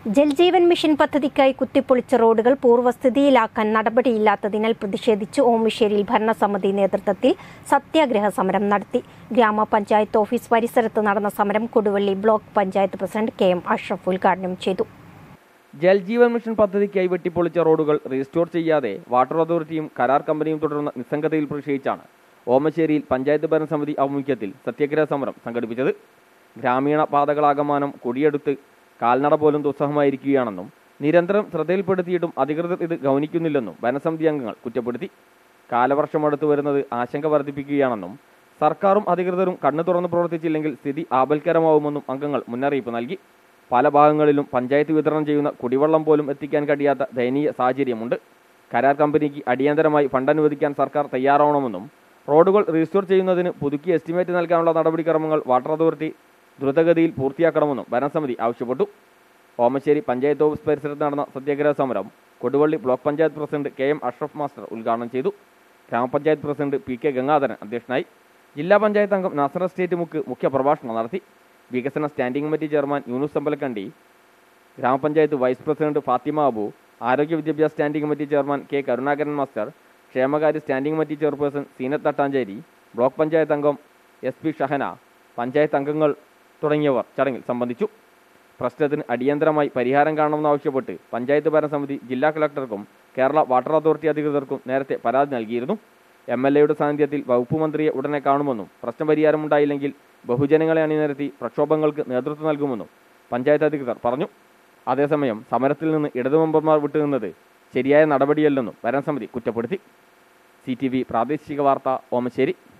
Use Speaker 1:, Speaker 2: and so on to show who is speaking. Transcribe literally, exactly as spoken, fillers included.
Speaker 1: Jal Jeevan mission പദ്ധതിക്കായി കുത്തിപ്പൊളിച്ച റോഡുകൾ പൂർവ്വസ്ഥിതിയിലാക്കാൻ നടപടിയില്ലാത്തതിനാൽ പ്രതിഷേധിച്ച് ഓമശ്ശേരിയിൽ ഭരണസമിതി നേതൃത്വത്തിൽ സത്യാഗ്രഹ സമരം നടത്തി. ഗ്രാമപഞ്ചായത്ത് ഓഫീസ് പരിസരത്ത് നടന്ന സമരം Koduvally block panchayat president K M Ashraf ഉദ്ഘാടനം ചെയ്തു.
Speaker 2: ജൽജീവൻ മിഷൻ പദ്ധതിക്കായി വെട്ടിപ്പൊളിച്ച റോഡുകൾ റീസ്റ്റോർ ചെയ്യാതെ വാട്ടർ അതോറിറ്റിയും കരാർ കമ്പനിയും തുടരുന്ന നിസ്സംഗതയിൽ പ്രതിഷേധിച്ചാണ് ഓമശ്ശേരിയിൽ പഞ്ചായത്ത് ഭരണസമിതി ആഭിമുഖ്യത്തിൽ സത്യാഗ്രഹ സമരം സംഘടിപ്പിച്ചത്. ഗ്രാമീണ പാതകളാകമാനം കൊടിയെടുത്ത് കാൽനട പോലും ദുസ്സഹമായിരിക്കുകയാണെന്നും നിരന്തരം ശ്രദ്ധയിൽപ്പെടുത്തിയിട്ടും അധികൃതർ ഇത് ഗൗനിക്കുന്നില്ലെന്നും ഭരണസമിതി അംഗങ്ങൾ കുറ്റപ്പെടുത്തി. കാലവർഷം അടുത്തു വരുന്നത് ആശങ്ക വർദ്ധിപ്പിക്കുകയാണെന്നും സർക്കാരും അധികൃതരും കണ്ണു തുറന്ന് പ്രവർത്തിച്ചില്ലെങ്കിൽ സ്ഥിതി ആപൽക്കരമാവുമെന്നും അംഗങ്ങൾ മുന്നറിയിപ്പ് നൽകി. പല ഭാഗങ്ങളിലും പഞ്ചായത്ത് വിതരണം ചെയ്യുന്ന കുടിവെള്ളം പോലും എത്തിക്കാൻ കഴിയാത്ത ദയനീയ സാഹചര്യമുണ്ട്. കരാർ കമ്പനിക്ക് അടിയന്തരമായി ഫണ്ട് അനുവദിക്കാൻ സർക്കാർ തയ്യാറാവണമെന്നും റോഡുകൾ റീസ്റ്റോർ ചെയ്യുന്നതിന് പുതുക്കിയ എസ്റ്റിമേറ്റ് നൽകാനുള്ള നടപടിക്രമങ്ങൾ വാട്ടർ അതോറിറ്റി ദ്രുതഗതിയിൽ പൂർത്തിയാക്കണമെന്നും ഭരണസമിതി ആവശ്യപ്പെട്ടു. ഓമശ്ശേരി പഞ്ചായത്ത് ഓഫീസ് പരിസരത്ത് നടന്ന സത്യാഗ്രഹ സമരം Koduvally block panchayat president K M Ashraf master ഉദ്ഘാടനം ചെയ്തു. ഗ്രാമപഞ്ചായത്ത് പ്രസിഡന്റ് പി കെ ഗംഗാധരൻ അധ്യക്ഷനായി. ജില്ലാ പഞ്ചായത്ത് അംഗം നാസർ എസ്റ്റേറ്റ് മുക്ക് മുഖ്യ പ്രഭാഷണം നടത്തി. വികസന standing committee chairman Yunus Ambalakandi, ഗ്രാമപഞ്ചായത്ത് വൈസ് പ്രസിഡന്റ് ഫാത്തിമ അബു, ആരോഗ്യ വിദ്യാഭ്യാസ standing committee chairman K Karunakaran master, ക്ഷേമകാര്യ standing committee chairperson Zeenath Thattancheri, block panchayat അംഗം എസ് പി ഷഹന, പഞ്ചായത്ത് അംഗങ്ങൾ തുടങ്ങിയവർ ചടങ്ങിൽ സംബന്ധിച്ചു. പ്രശ്നത്തിന് അടിയന്തരമായി പരിഹാരം കാണണമെന്നാവശ്യപ്പെട്ട് പഞ്ചായത്ത് ഭരണസമിതി ജില്ലാ കളക്ടർക്കും കേരള വാട്ടർ അതോറിറ്റി അധികൃതർക്കും നേരത്തെ പരാതി നൽകിയിരുന്നു. എം എൽ എയുടെ സാന്നിധ്യത്തിൽ വകുപ്പ് മന്ത്രിയെ ഉടനെ കാണുമെന്നും പ്രശ്നപരിഹാരമുണ്ടായില്ലെങ്കിൽ ബഹുജനങ്ങളെ അണിനിരത്തി പ്രക്ഷോഭങ്ങൾക്ക് നേതൃത്വം നൽകുമെന്നും പഞ്ചായത്ത് അധികൃതർ പറഞ്ഞു. അതേസമയം സമരത്തിൽ നിന്ന് ഇടതു മെമ്പർമാർ വിട്ടുനിന്നത് ശരിയായ നടപടിയല്ലെന്നും ഭരണസമിതി കുറ്റപ്പെടുത്തി. സി ടി വി പ്രാദേശിക വാർത്ത ഓമശ്ശേരി.